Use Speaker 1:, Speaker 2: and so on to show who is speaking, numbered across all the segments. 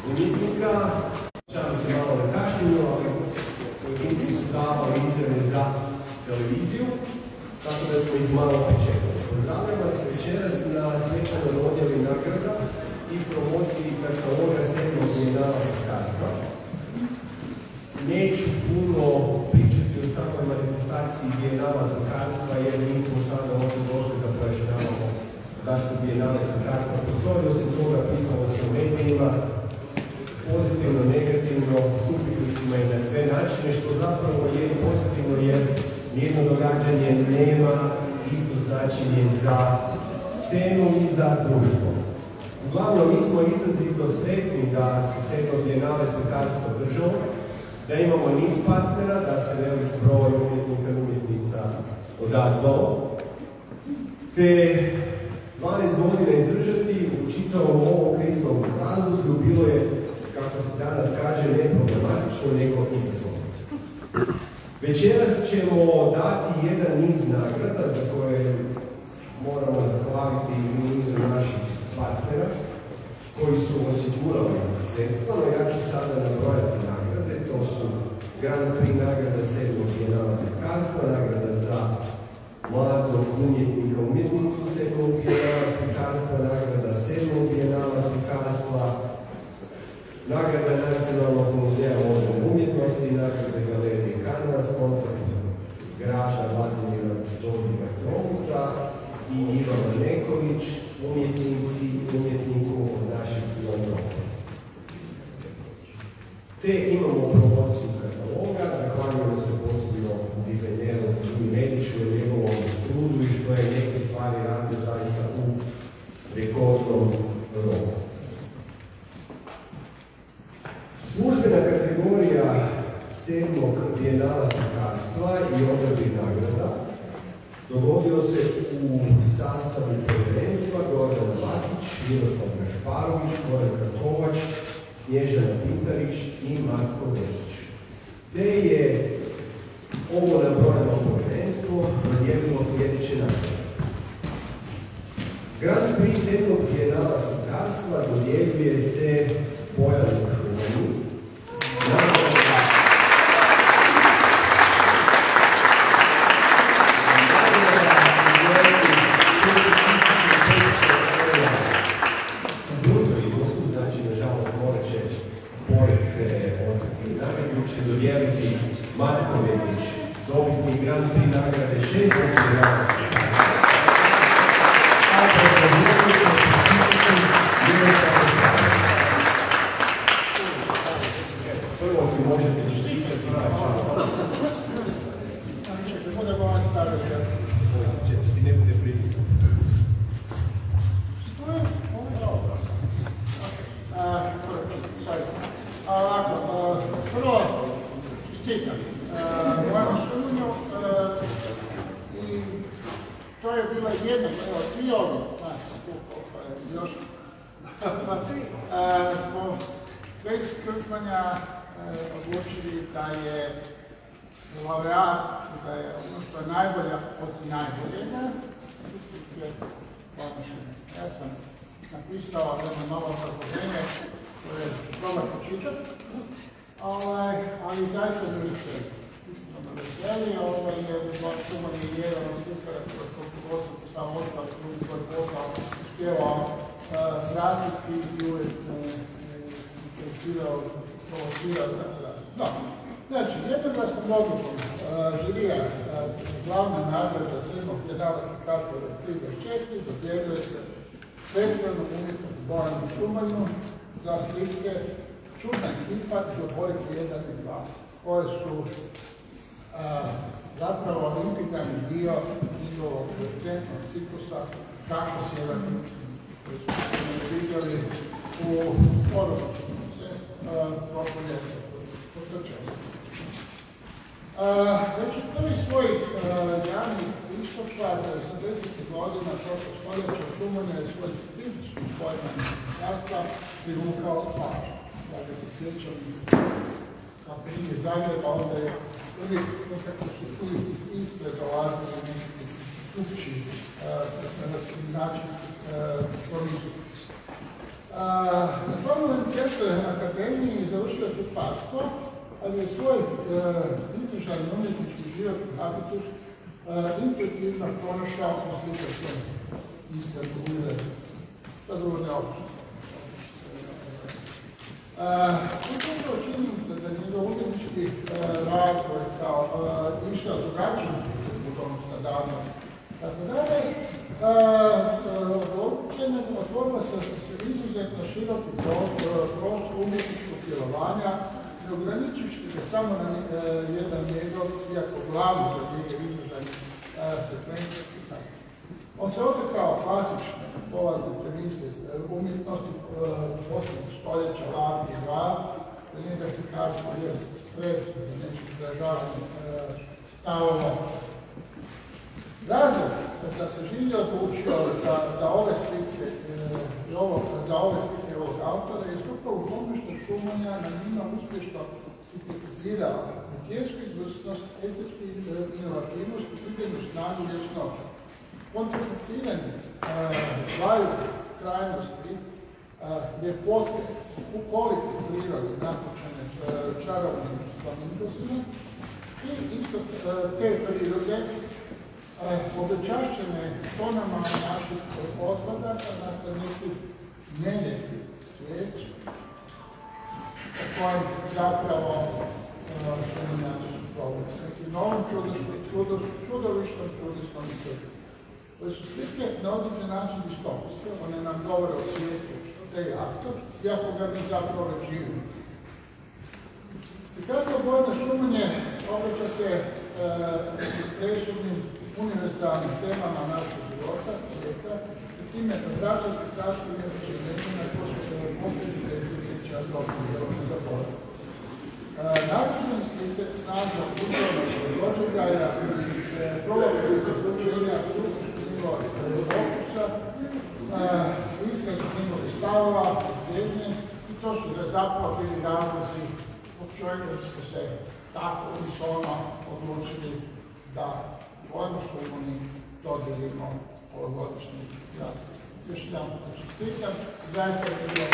Speaker 1: umjetnika. Čavam se malo na kašnjenju, ali pojedinci su davali izjave za televiziju, tako da smo ih malo pričekali. Pozdravljam vas večeras na svečanoj dodjeli nagrada i promociji kataloga 7. bijenala slikarstva. Neću puno pričati o samoj manifestaciji bijenala slikarstva, jer nismo sada ovdje došli da pojašnjavamo zašto bijenale slikarstva postoji. Osim toga, pisalo se u medijima, pozitivno, negativno, s upitnicima i na sve načine, što zapravo je pozitivno jer nijedno događanje nema isto značenje za scenu i za društvo. Uglavnom, mi smo izrazito sretni da se 7. bijenale slikarstva održalo, da imamo niz partnera, da se velik broj umjetnika i umjetnica odazvao, te 12 godina izdržati u čitavom ovom kriznom razdoblju bilo je, kako se danas kaže, ne problematično, nego izazovno. Večeras ćemo dati jedan niz nagrada za koje moramo zahvaliti nizu naših partnera koji su osigurali sredstva, no ja ću sada nabrojati nagrade. To su Grand Prix nagrada 7. bijenala slikarstva, nagrada za mladog umjetnika umjetnicu 7. bijenala slikarstva, nagrada 7. bijenala slikarstva, nagrada Nacionalnog muzeja moderne umjetnosti, nagrada Galerije Kanvas, kontakt grada Vladimira Dodiga Troguta i Ivana Neković, umjetnici i umjetniku od naših filantropija. Te imamo promociju kataloga, zahvaljujemo se posebno dizajneru Jimi Mediću i njegovom trudu i što je neke stvari radio zaista u rekordnom roku. Službena kategorija 7. bijenala slikarstva i odabir nagrada dogodio se u sastavu povjerenstva Gordana Matić, Miroslav Gašparović, Goran Kovač, Snježana Pintarić i Matko Velić. Te je ovo nabrojeno povjerenstvo dodijelilo sljedeće nagrade. Grand Prix 7. bijenala slikarstva dodjeljuje se Bojanu Šumanu. Dodijeliti Matko Velić, dobitnik Grand Prix nagrade 6. bijenala slikarstva. Prvo si možete čestitati i ne bude pritisnuti.
Speaker 2: Prvo, čestitam Bojanu Šumanju i to je bila jedna, evo, svi ovdje, još smo bez krpanja odlučili da je laureat, da je ono što je najbolja od najboljega, je Bojana Šumanju. Ja sam napisao jedno novo obrazloženje koje je dobro počitati, ali zaista mi se iskreno veseli, jer Šuman je jedan od slikara koliko god sam sam ostao svoj posao uspjevao zraziti i uvijek provocirao. No, znači, jednoglasnom odlukom žirija glavna nagrada 7. bijenala slikarstva 2024 dodjeljuje se svestranom umjetniku Bojanu Šumanu za slike Čudna ekipa za Borik 1 i 2, koje su zapravo integralni dio njihovog recentnog ciklusa Kako sjeverni, koji su vidjeli u Oroviću, prošlo ljeto, potrčali. Već od prvih svojih javnih istupa 80. godina prošlog stoljeća Šuman je svoj specifični pojam slikarstva privukao pažnju. Dakle, se sjećam kako nije Zagreba, onda je uvijek nekako su tu ispred dolazili neki kući na hrvatski način promišljati. Na Slobodnom centru akademiji završio kiparstvo, ali je svoj izražajni umjetnički životni habitus intuitivno pronašao u slikarskom istanbulu. To drugo ne opće. Upravo činjenica da njegov umjetnički razvoj kao išao drugačijim putom standardom, tako dalje, otvorilo se izuzetno široki prostor umjetničkog djelovanja, ne ograničujući ga samo na jedan njegov, iako glavni za njega izražajni segment. On se odrekao klasične polazne premise umjetnosti posljednjeg stoljeća, art i rad, za njega slikarstvo je sredstvo za nečeg izražavanja stavova. Razlog da se Žilje odlučio za ove slike ovog autora je upravo u tome što Šumanja na njima uspješno sintetizirao metijsku izvrsnost, estetsku inovativnost i idejnu snagu vjesnoća. Kontemplatiranje dvaju krajnosti ljepote u kolike prirodi natočene čarovnim flamingosima i isto te prirode obečašćene tonama naših otpadaka nastane neki nenjeti svijet o kojem zapravo Šumanja govori s nekim novim čudovištom svijetom. Koje su slike na određen način distopijske, one nam govore o svijetu da je aktor, iako ga mi zapravo živimo. Slikarstvo Bojana Šumanje obraća se presudnim univerzalnim temama našeg života, svijeta, i time vraća slikarstvo jednog vremena koje su se posljednjih desetljeća dobro zaboravili. Način slike snažno upravnog doživljaja i provoditelja slučenja okusa, iskaz njegovih stavova, težnje, i to su zapravo bili razlozi zbog čovjeka da smo se tako unisono odlučili da Bojanu Šumani dodijelimo ovogodišnji grad. Još jedan čestitam, zaista je bilo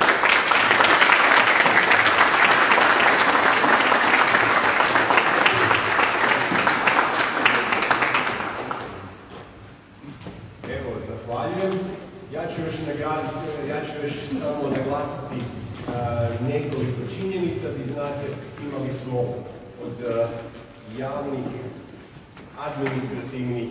Speaker 1: ja ću još samo naglasiti nekoliko činjenica. Vi znate, imali smo od javnih administrativnih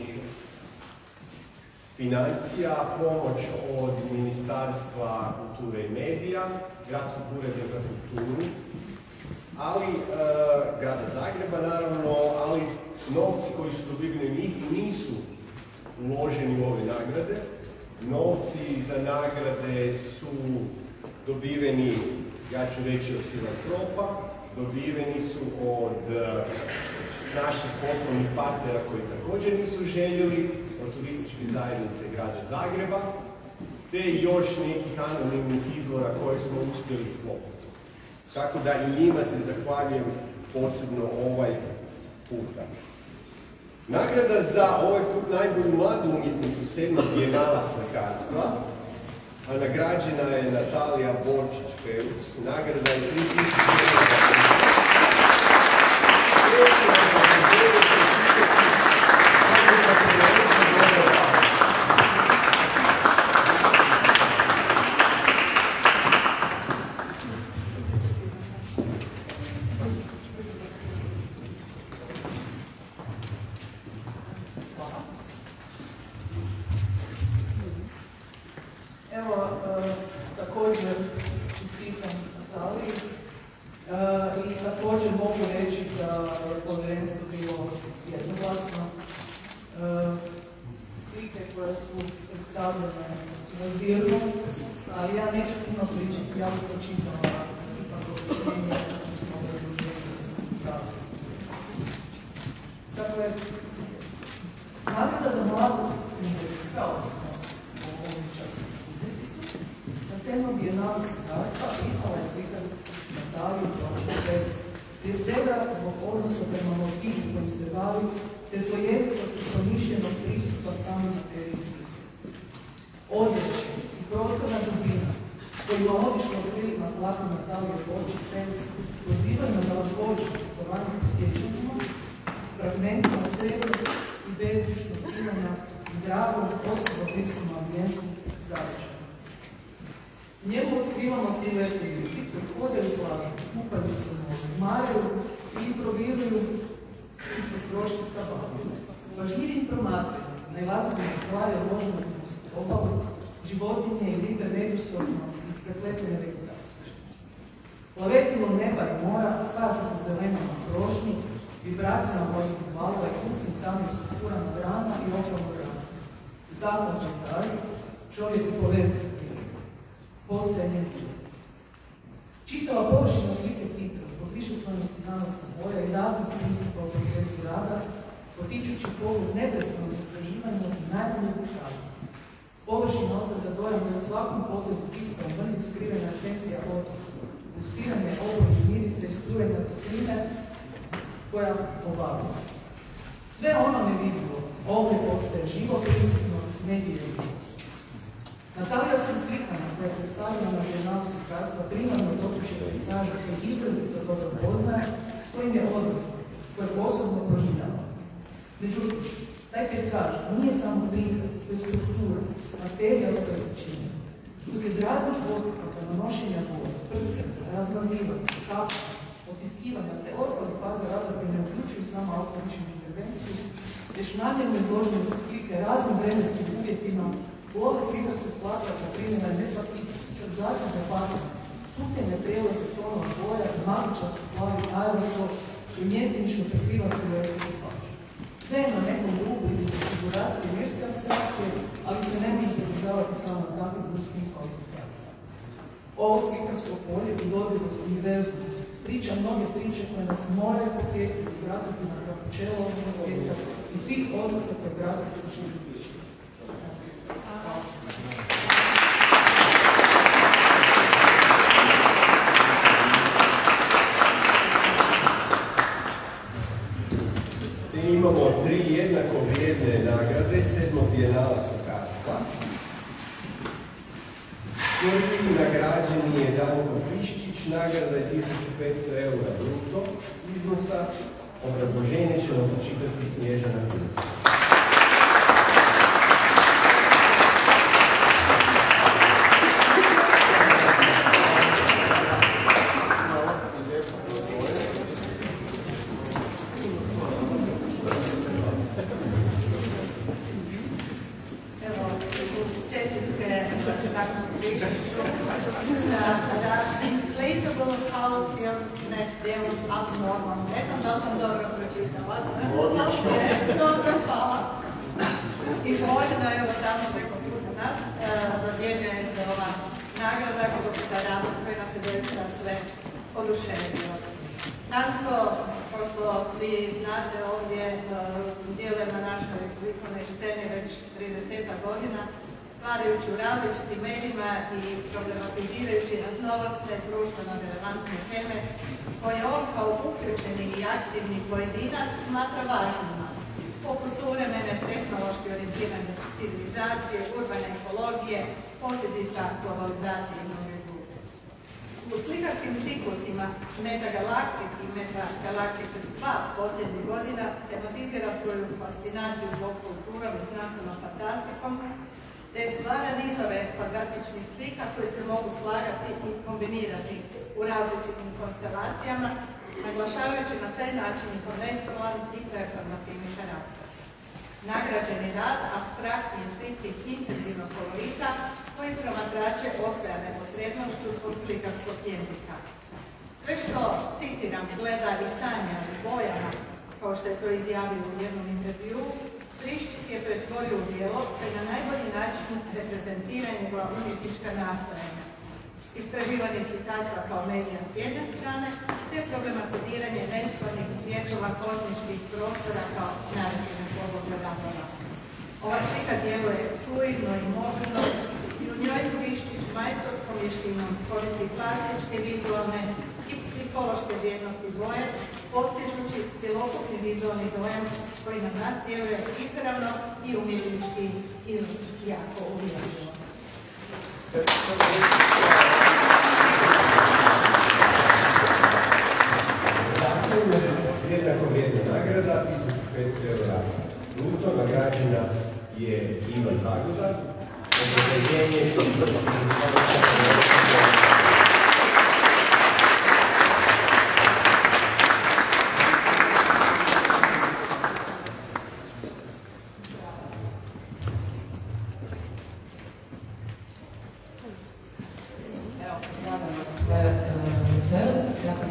Speaker 1: financija pomoć od Ministarstva kulture i medija, Gradskog ureda za kulturu, ali Grada Zagreba naravno, ali novci koji su dobiveni od njih nisu uloženi u ove nagrade. Novci za nagrade su dobiveni, ja ću reći, od filantropa, dobiveni su od naših poslovnih partnera koji također nisu željeli, od turističke zajednice Grada Zagreba, te još nekih anonimnih izvora koje smo uspjeli sklopiti. Tako da i njima se zahvaljujem posebno ovaj puta. Nagrada za ovaj put najbolju mladu umjetnicu 7. bijenala slikarstva, a nagrađena je Natalija Borčić-Peruc. Nagrada je 3.000
Speaker 3: kojima odišu od prilima plaknu Natalije Bočić Penicu, pozivaju na odloži putovanje po sjećanjima, fragmentima sebe i bezbrižnog imanja i dragom osobom bliskom ambijentu završeno. U njemu otkrivamo silete ljudi koji hode u plažu, kupaju se u moru, maraju i improviruju ispod krošnje stabala. Pažljivim promatranjem najlazimo na stvari odložene uz obalu, životinje i ribe međusobno isprepletene vegetacije. Plavetilo neba i mora spaja se sa zelenom na krošnji, vibracijama morskih valova i pustim tamnim strukturama grana i okolnog rasta. U takvom pejzažu čovjek povezan s prirodom. Postaje njen. Čitava površina slike Titra, zbog višeslojnosti nanosa boja i raznih pristupa u procesu rada, potičući pogled neprestanog istraživanja i najboljeg učavanja. Površina ostavlja dojam da je u svakom potezu čista u mrnju skrivena esencija otoka, pulsiranje obojnih mirisa i strujenja topline koja obavlja. Sve ono nevidljivo ovdje postaje živo, prisutno, nedjeljivo. Natalija Slikana, koja je predstavljena na žurnalu slikarstva, primarno dopuše pejzaža koji izrazito dobro poznaje, svojim je odnosno, koje osobno proživljava. Međutim, taj pejzaž nije samo prikaz, to je struktura, materija od koje se čini. Uslijed raznih postupaka nanošenja boja, prskanja, razmazivanja, kapanja, otiskivanja te ostale faze razloga ne uključuju samo autoličnu intervenciju, već namjerno izložene se slike raznim vremenskim uvjetima, ulova slikarskog plakata primjena je ne svaki čak začin za pamet, suknjene prijelaze tonova boja, magičastu plavi aerosol i mjestimično prekriva se u evropskoj paži. Sve je na nekom rubu ili konfiguraciji mjerske abstrakcije, ali se ne može zadržavati samo na takvim bruskim kvalifikacijama. Ovo slikarsko polje u dodiru s univerzum priča mnoge priče koje nas moraju podsjetiti i vratiti na kapućelo ovog svijeta i svih odnosa koje graditi sa živim bićima.
Speaker 1: Imamo 3 jednako vrijedne nagrade 7. bijenala slikarstva. Prvi nagrađen je Danko Friščić, nagrada je 1500 € bruto iznosa. Obrazloženje će nam pročitati Snježana Kulić.
Speaker 4: Dobro, hvala. Izvoljeno je ovo tamo preko puta nas, dodjeljuje se ova nagrada za rad koji nas je doista sve oduševio. Danko, pošto svi znate, ovdje djeluje na našoj likovnoj sceni već 30 godina, stvarajući u različitim medijima i problematizirajući raznovrsne društveno relevantne teme koje on kao uključeni i aktivni pojedinac smatra važnima, poput suvremene tehnološki orijentirane civilizacije, urbane ekologije, posljedica globalizacije i mnoge druge. U slikarskim ciklusima Metagalaktik i Metagalaktik 2 posljednjih godina tematizira svoju fascinaciju pop kulturom i znanstvenom fantastikom, te stvara nizove kvadratičnih slika koje se mogu slagati i kombinirati u različitim konstelacijama, naglašavajući na taj način njihov nestalan i performativni karakter. Nagrađeni rad apstraktni triptih intenzivnog kolorita koji promatrače osvaja neposrednošću svog slikarskog jezika. Sve što, citiram, gleda i sanja i bojama, kao što je to izjavio u jednom intervjuu, Friščić je pretvorio u djelo koji na najbolji način reprezentira njegova umjetnička nastojanja. Istraživanje slikarstva kao medija s jedne strane, te problematiziranje neskladnih svjetlova kozmičkih prostora kao narativne podloge radova. Ova slika djeluje fluidno i mobilno i u njoj Friščić majstorskom vještinom koristi plastičke, vizualne i psihološke vrijednosti boje, podsjećući cjelokupni vizualni dojam koji na nas djeluje izravno i umjetnički i jako uvijek.
Speaker 3: sam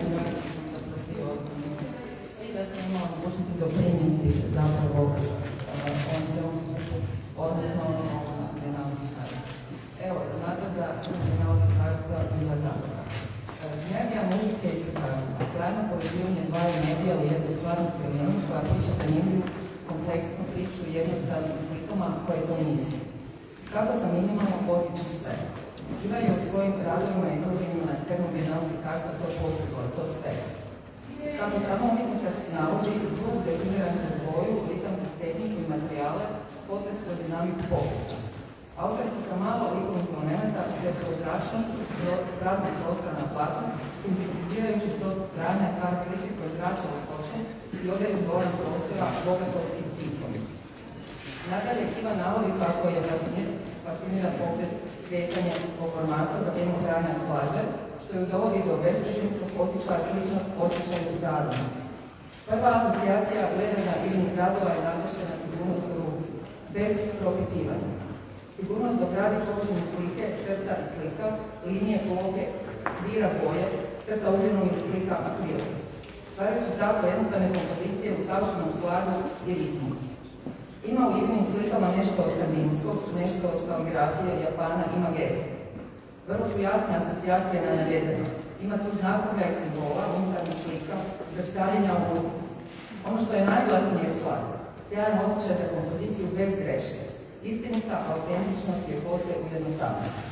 Speaker 3: i da sam imala mogućnosti doprinijeti zapravo ovom cijelom skupu, odnosno penalnog karstva. Evo, znate da sam penalnog karstva bila zapravo. Sinergija muzike i slikarstva, trajno povezivanje dvaju medija u jednu stvarnu cjelinu koja priča zanimljivu, kompleksnu priču jednostavnim slikama koje to nisu. Kako sam minimalno potiče sve. Imaju u svojim radovima i izloženjima na scenu penalnog karstva to postiglo, to sve. Kako samo umjetnika navodi, zvuk definiran kroz boju, ritam kroz tehniku i materijale, potez kroz dinamiku pokuša. Autorica sa malo likovnih momenta bez prozračnog praznog prostora na platnu, sintetizirajući to strane par slike koje zrača lakoće i određen dojam prostora, bogatog i sitnog. Nadalje, Ivan navodi kako je fasciniran pogled kretanja po formatu za vrijeme trajanja skladbe, što ju dovodi do bezbrižinskog osjećaja sličnog osjećaju u zadnju. Prva asocijacija gledanja iljnih radova je naglašena sigurnost u ruci, bez propitivanja. Sigurnost dok radi površine slike, crta i slika, linije, ploge, bira boje, crta ugljenom ili slika akrilom. Stvarajući tako jednostavne kompozicije u savršenom skladu i ritmu. Ima u Ivinim slikama nešto od Kandinskog, nešto od kaligrafije, Japana, ima gesta. Vrlo su jasne asocijacije na navedeno. Ima tu znakovlja i simbola, unutarnjih slika, zrcaljenja u muzici. Ono što je najglasnije je sklad. Sjajan osjećaj za kompoziciju bez greške. Istinita autentičnost je ljepote u jednostavnosti.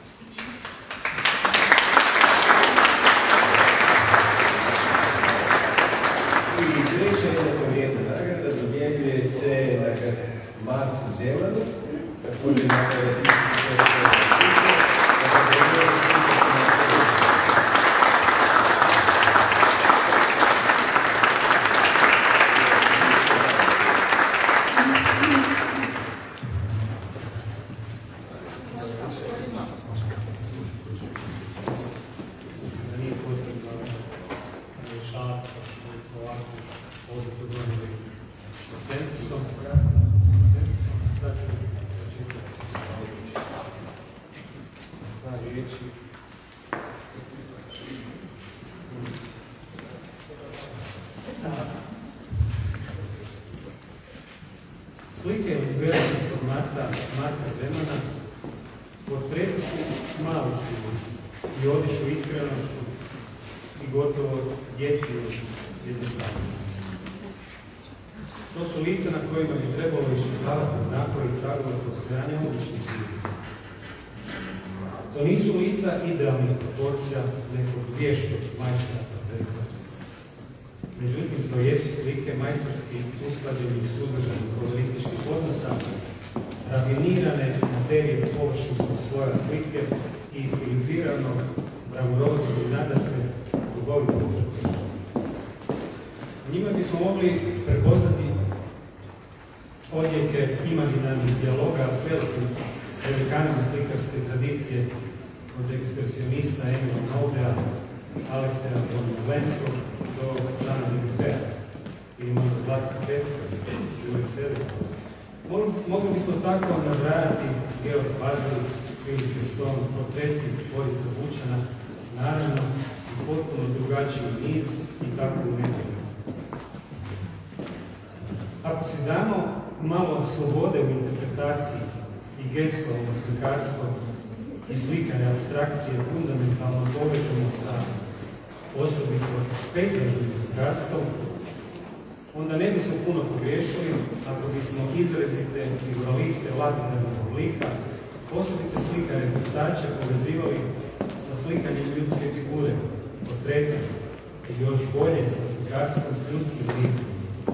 Speaker 1: I treća jedna vrijedna nagrada dodjeljuje se Marku Zemanu, također
Speaker 5: slike velikog formata Marka Zemana portreti su mali i odišu iskrenošću i gotovo dječju jednostavnošću. To su lica na kojima bi trebalo iščitavati znakove i tragove postojanja običnih ljudi. To nisu lica idealnih proporcija nekog vještog majstora portreta. Međutim, to jesu slike majstorski usklađenih suzdržanih kolorističkih odnosa, rafinirane materije površinskog sloja slike i stiliziranog, bravuroznog i nadasve dugovitog crteža. Njima bismo mogli prepoznati odjeke imaginarnih dijaloga s velikanima slikarske tradicije, od ekspresionista Emila Noldea, Aleksera Lenskog do Žana Dibufea ili možda Zlatka Peska, Jules Cézanne. Mogli bismo tako nabrajati Georg Bazelic, Philippe Gaston, portreti Borisa Bučana, naravno i potpuno drugačiji niz i tako u nekoliko. Ako si damo malo slobode u interpretaciji i gestualno slikarstvo i slikanje abstrakcije fundamentalno povežemo sa osobito s pejzažnim slikarstvom, onda ne bismo puno pogriješili ako bismo izrazite figuraliste lapidnog oblika, posebice slikare crtače povezivali sa slikanjem ljudske figure, portreta i još bolje sa slikarstvom s ljudskim licima.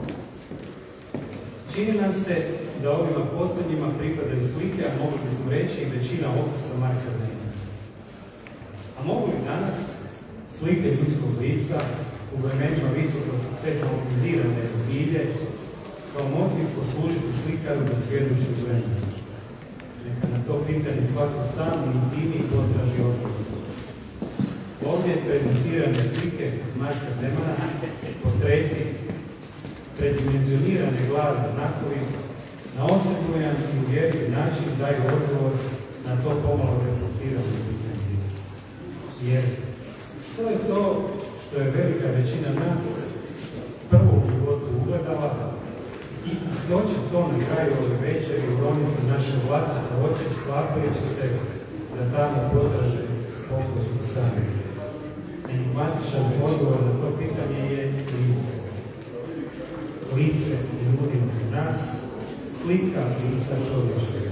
Speaker 5: Čini nam se da ovima potonjima pripadaju slike, a mogli bismo reći i većina opusa Marka Zemana. A mogu li danas slike ljudskog lica u vremenima visoko tehnologizirane zbilje kao motiv poslužiti slikaru da svjedoči u vremenu? Neka na to pitanje svako sam i intimiji potraži odgovor. Ovdje prezentirane slike Marka Zemana, portreti, predimenzionirane glave znakovi, na osebujan i uvjerljiv način daju odgovor na to pomalo refleksirano pitanje. Jer što je to što što je velika većina nas prvo u životu ugledala i što će to na kraju ove večeri udomiti naše vlastite oči, sklapajući se da tamo potraže spokoj i sami. Enigmatičan odgovor na to pitanje je lice. Lice ljudi oko nas, slika lica čovječega.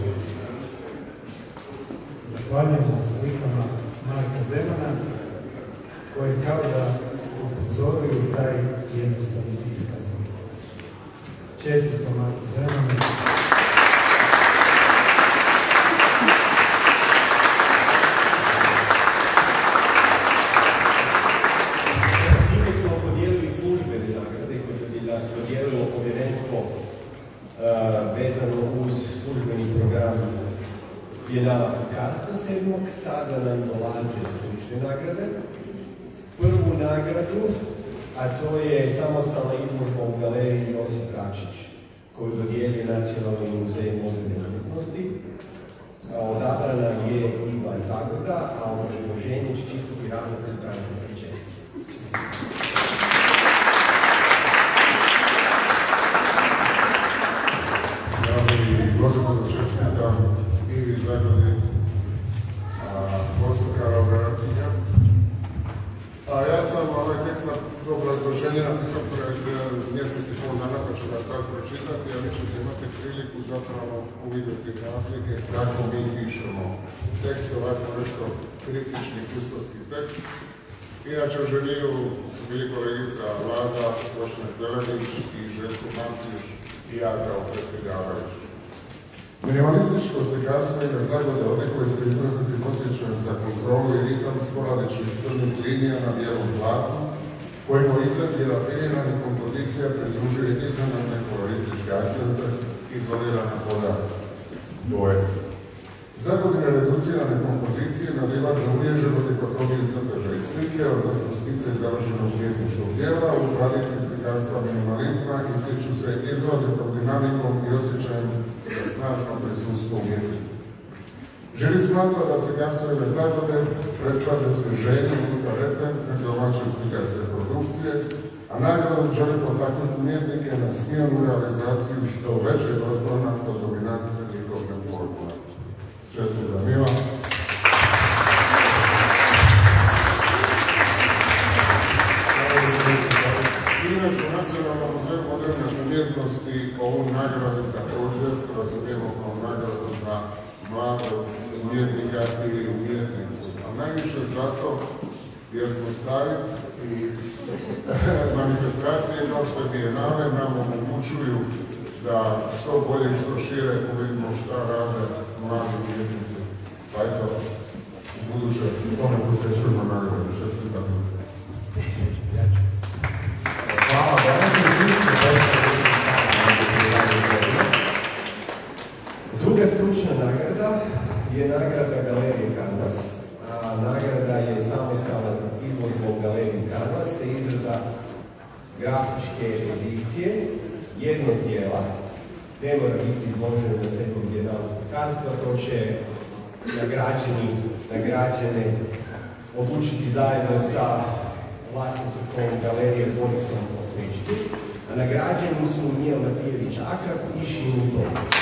Speaker 5: Zahvaljujem na slikama Marka Zemana, koje kao da upozoruju taj jednostavni iskaz. Čestito Marku Zemanu.
Speaker 1: Time smo podijelili službene nagrade koje je podijelilo povjerenstvo vezano uz službeni program Bijenala slikarstva 7. Sada nam dolaze stručne nagrade. Prvu nagradu, a to je samostalna izložba u galeriji Josip Račić, koju dodjeljuje Nacionalni muzej moderne umjetnosti. Odabrana je Iva Zagorda, a obrazloženje će čitati ravnatelj Branko Pričeski.
Speaker 6: Ja bih gospodinu čestitam Ivi Zagordi, postokara obratnja. Ja sam ovaj tekst na obrazloženje napisao pred mjesec i pol dana, pa ću ga sad pročitati, a vi ćete imati priliku zapravo uvidjeti razlike kako mi pišemo tekst, ovako nešto kritični kustovski tekst. Inače u želiju su bili kolegica Vlada, Bošnja Pelenić i Željko Mancić i ja kao predstavljavajući. Minimalističko slikarstvo ima Zagode odlikuje se izraziti posjećajem za kontrolu i ritam sporadičnih crnih linija na bijelom platnu, kojima izgled i rafinirana kompozicija pridružuje iznenadne kolorističke akcente i izolirana poda boje. Zagodine reducirane kompozicije nadilaze uvježeno dikotomiju crteža i slike, odnosno skice završenog umjetničkog djela. U tradiciji slikarstva minimalizma ističu se izrazitom dinamikom i osjećajem za snažno prisustvo umjetnice. Želi smatra da slikarstvo ove Zagode predstavlja osvježenje unutar recentne domaće slikarske produkcije, a nagradu želi potaknuti umjetnike na smjernu realizaciju što većeg otklona od dominantne likovne formule. Čestita Mila. Inače, u Nacionalnom muzeju moderne umjetnosti ovu nagradu također razumijemo kao nagradu za mladog umjetnika ili umjetnicu. A najviše zato jer smo stari i manifestacije kao što je Bijenale nam omogućuju da što bolje i što šire uvidimo šta rade mladi umjetnici. Pa eto, u buduće tome posvećujemo nagradu. Čestitam.
Speaker 1: Hvala, druga stručna nagrada je nagrada Galerije Canvas. Nagrada je samostalna izložba u Galeriji Canvas, te izrada grafičke edicije jednog dijela. Ne mora biti izloženo na 7. Bijenalu slikarstva, to će nagrađene odlučiti zajedno sa vlasnikom galerije Borisom Osvečki, a nagrađeni su Mijel Matijević Akrap i Šinu Tomić.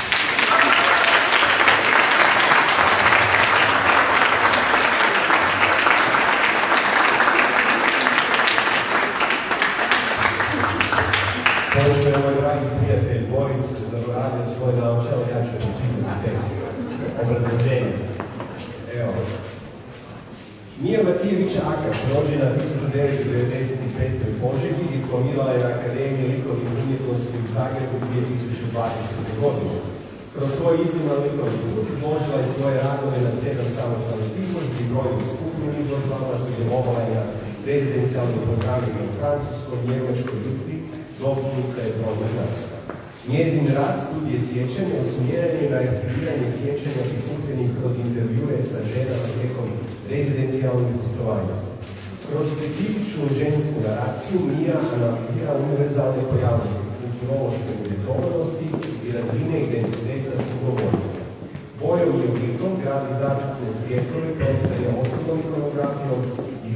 Speaker 1: Pošto je moj dragi prijatelj Boris zaboravio svoj naočal, ja ću čitati tekst obrazloženja. Evo. Mijel Matijević Akrap, rođena 1995. u Požegi, diplomirala je na Akademiji likovnih umjetnosti u Zagrebu 2020. godine. Kroz svoj izniman likovni put izložila je svoje radove na 7 samostalnih izložbi, brojnim skupnim izložbama, sudjelovala je na rezidencijalnim programima u Francuskoj, Njemačkoj, Litvi, dopunica je brojna. Njezin rad studije sjećanja usmjeren je na aktiviranje sjećanja prikupljenih kroz intervjue sa ženama tijekom rezidencijalnih putovanja. Kroz specifičnu žensku naraciju Mija analizira univerzalne pojavnosti, kulturološke uvjetovanosti i razine identiteta sugovornica. Bojom i oblikom gradi začutne svjetove, protare osobnom ikonografijom i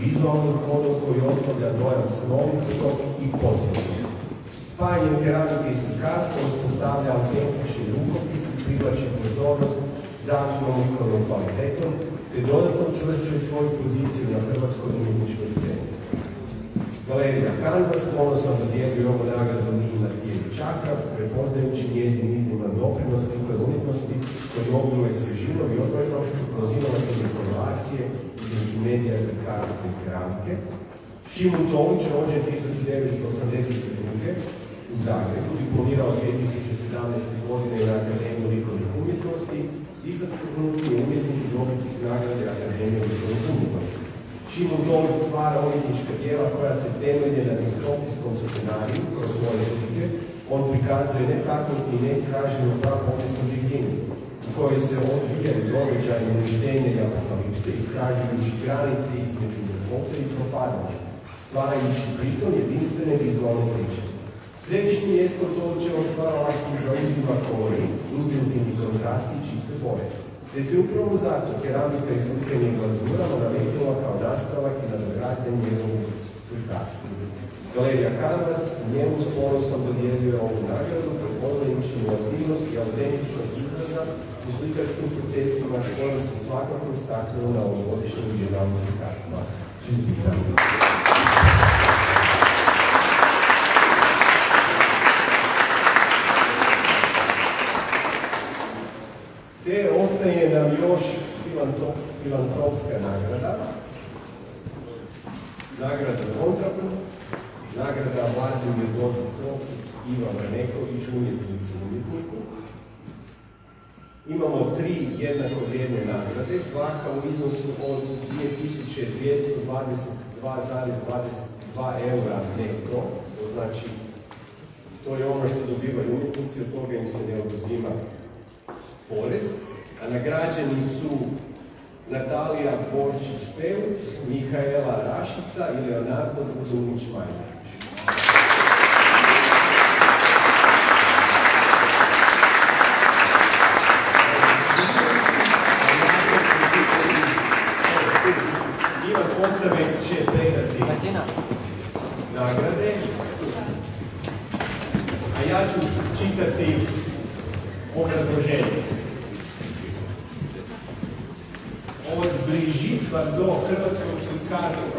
Speaker 1: vizualnim kodom koji ostavlja dojam snovitog i pozitivnog. Spajanjem keramike i slikarstva uspostavlja autentični rukopis i privlači pozornost zahtjevom izbornom kvalitetom, te dodatno čvršćuje svoju poziciju na hrvatskoj umjetničkoj sceni. Galerija Canvas ponosno dodjeljuje ovu nagradu Niji Martijevi Čakrav, prepoznajući njezin izniman doprinos slikovne umjetnosti koji obiluje svježinom i odvojnošću kroz inovativne korelacije između medija, slikarstva i keramike. Šimun Tomić, rođen 1982. u Zagrebu, diplomirao 2017. godine na Akademiju likovnih umjetnosti, istaknuti je umjetnik i dobitnik nagrade Akademije likovnih umjetnosti. Šimun Tomić stvara umjetnička djela koja se temelje na distopijskom scenariju kroz svoje slike. On prikazuje netaknuti i neistraženu prapopisnu divljinu u kojoj se odvijaju događaji uništenja i apokalipse, istražujući granice između ljepote i zlopadanja, stvarajući pritom jedinstvene vizualne priče. Središnji mjesto Tomićeva stvaralaštvo zauzima kolorit, intenzivni kontrasti i čiste boje, te se upravo zato keramika i slikanje glazurama nametnula kao nastavak i nadogradnja njegovog slikarstva. Galerija Canvas njemu s ponosom dodjeljuje ovu nagradu, prepoznajući inovativnost i autentičnost izraza u slikarskim procesima kojom se svakako istaknuo na ovogodišnjem bijenalu slikarstva. Čestitam. Te ostaje nam još filantropska nagrada, nagrada Kontrapunkt, nagrada Vladimir Dodikov, Ivan Raneković, umjetnici umjetniku. Imamo 3 jednako vrijedne nagrade, svaka u iznosu od 2222,22 eura neto, to znači to je ono što dobivaju umjetnici, od toga im se ne oduzima porez, a nagrađeni su Natalija Borčić-Pevuc, Mikaela Rašica i Leonardo Budumić-Majnarić. Ivan Posavec će predati nagrade, a ja ću čitati obrazloženje. Od Brigitte Bardot hrvatskog slikarstva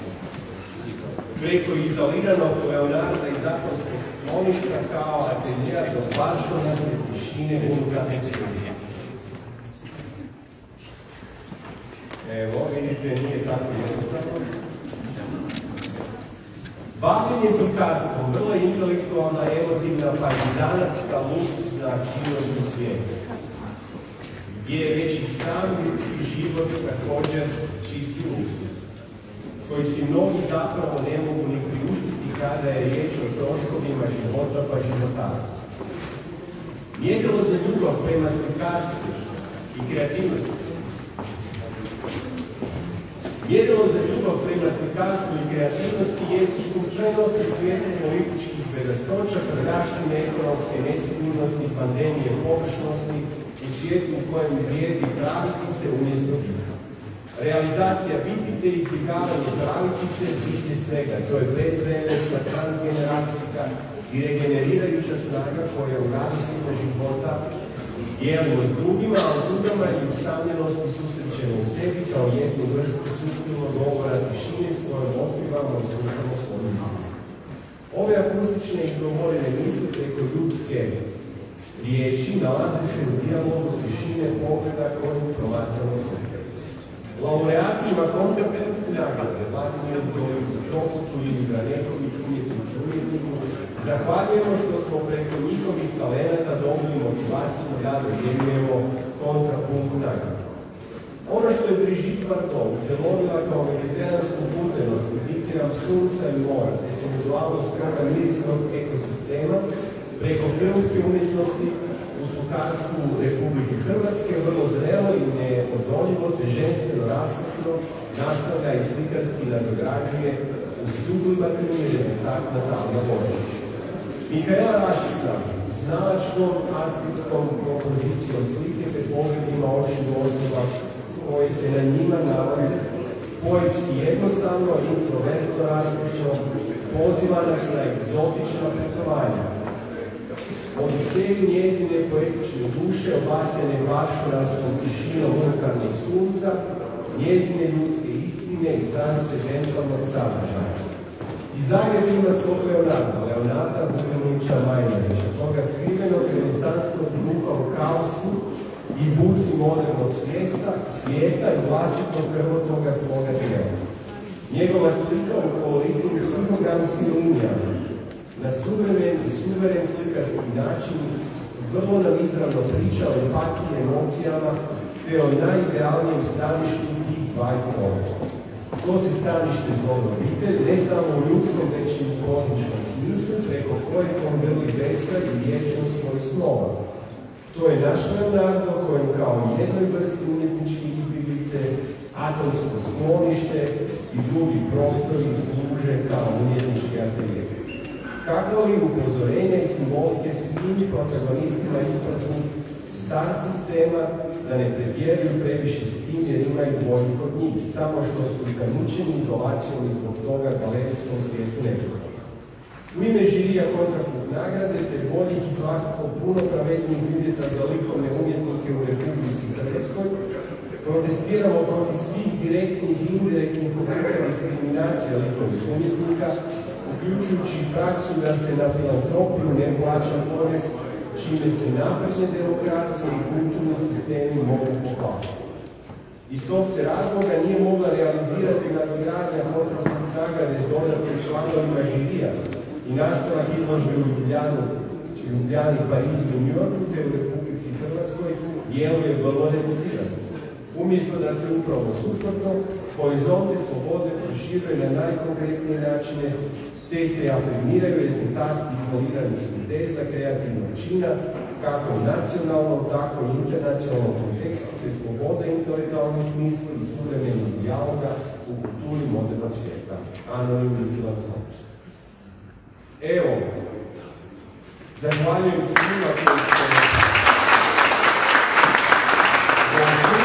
Speaker 1: preko izoliranog Leonarda iz Atomskog skloništa kao ateljera do spašenosti tišine unutar eksplozije. Evo, vidite, nije tako jednostavno. Bavljenje slikarstvom, vrlo intelektualna, emotivna, partizanatska, luksuzna aktivnost u svijetu, gdje je već i sam ljudski život također čisti luksuz, koji si mnogi zapravo ne mogu ni priuštiti kada je riječ o troškovima života pa životara. Mjerilo za ljubav prema slikarstvu i kreativnosti. Mjerilo za ljubav prema slikarstvu i kreativnosti jest ustrajnost u svijetu političkih bedastoća, pradaštine ekonomske nesigurnosti, pandemije površnosti, u svijetu u kojem vrijedi praviti se umjesto biti. Realizacija biti te izbjegavanje praviti se biti svega. To je bezvrednostna, transgeneracijska i regenerirajuća snaga koja u radostima života dijelimo s drugima, a u drugama i usamljenosti susrećemo u sebi kao jednu vrstu suptilnog govora tišine s kojom otkrivamo i slušamo svoju misli. Ove akustične izgovorene misli preko ljudske riječi nalaze se u dijalogu tišine pogleda kojim promatramo slike. Laureatima Kontrapunkt nagrade Vladimiru Dodikovu ili Ranekoviću umjetnici umjetniku zahvaljujemo što smo preko njihovih talenata dobili motivaciju da dodjeljujemo Kontrapunkt nagradu. Ono što je Brigitte Bardot utelovila kao mediteransku putenost u diktiram sunca i mora, te senzualnost toga mirisnog ekosistema, preko filmske umjetnosti u slikarstvu Republike Hrvatske vrlo zrelo i neodoljivo te ženstveno raskošno nastavlja i slikarski nadograđuje u sublimativni rezultat Natalija Borčić. Mikaela Rašica znalačkom asketskom kompozicijom slike te pogledima očiju osoba koje se na njima nalaze Poetski jednostavno, introvertno raskošno, poziva nas na egzotična putovanja. Odiseju njezine poetične duše, obasjene baščanastom tišinom unutarnjeg sunca, njezine ljudske istine i transcendentalnog sadržaja. I Zagreb ima svog Leonarda Vukanovića Majnarića, toga skrivenog renesansnog duha u kaosu i buci modernog svijeta i vlastitog krvotoga svoga tijela. Njegova slika u koloritu i psihogramskim linijama, na suvremen i suveren slikarski način, vrlo nam izravno priča o empatiji, emocijama, te o najidealnijem staništu tih dvaju pola. To se stanište zove obitelj, ne samo u ljudskom, već i u kozmičkom smislu, preko kojeg on grli beskraj i vječnost svojih snova. To je naš Leonardo kojem kao jednoj vrsti umjetničke izbjeglice, atomsko sklonište i drugi prostori služe kao umjetnički atelje. Kakvo li upozorenja i simbolike svim protagonistima ispraznih star sistema da ne pretjeruju previše s tim jer imaju boljih od njih, samo što su ukanućeni izolacijom i zbog toga galerijskom svijetu nepozorni. U ime žirija kontraktnog nagrade te boljih i svakako puno pravednijih uvjeta za likovne umjetnike u Republici Hrvatskoj protestiramo protiv svih direktnih i indirektnih oblika diskriminacija likovnih umjetnika, uključujući praksu da se na filantropiju ne plaća porez, čime se napredne demokracije i kulturni sistemi mogu poklapati. Iz tog se razloga nije mogla realizirati nadogradnja kontraktnog nagrade s dodatnim članovima žirija i nastavak izložbe u Ljubljani, Parizu i New Yorku, te u Republici Hrvatskoj djeluje vrlo reducirano. Umjesto da se upravo suprotno, horizonte slobode proširuje na najkonkretnije načine, te se afirmiraju rezultati izoliranih sinteza kreativnog čina, kako u nacionalnom, tako i internacionalnom kontekstu, te slobode intelektualnih misli i suvremenih dijaloga u kulturi modernog svijeta. Anonimni filantrop. Evo, zahvaljujem svima koji ste došli.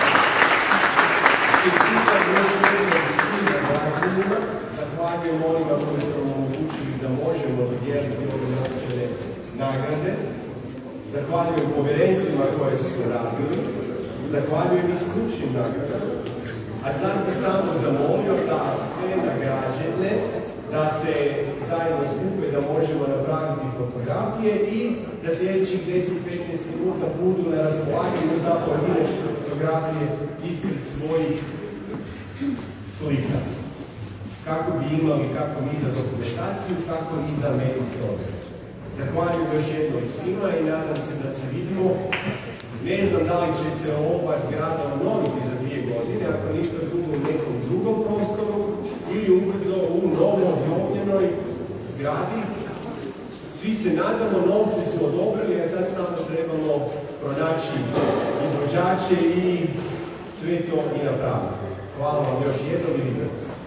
Speaker 1: Čestitam još jednom svim nagrađenima. Zahvaljujem onima koji su nam omogućili da možemo dodijeliti ove naučene nagrade. Zahvaljujem povjerenstvima koje su radili. Zahvaljujem i stručnim nagradama. A sad bih samo zamolio da sve nagrađene, da se zajedno skupe, da možemo napraviti fotografije i da sljedećih 10-15 minuta budu na raspolaganju za pojedinačne fotografije ispred svojih slika. Kako bi imali kako mi za dokumentaciju, tako i za medijske objave. Zahvaljujem još jednom svima i nadam se da se vidimo. Ne znam da li će se ova zgrada obnoviti za 2 godine, ako ništa drugo u nekom drugom prostoru ili ubrzo u novo obnovljenoj zgradi. Svi se nadamo, novce smo odobrili, a sad samo trebamo pronaći izvođače i sve to i napraviti. Hvala vam još jednom i vidimo se.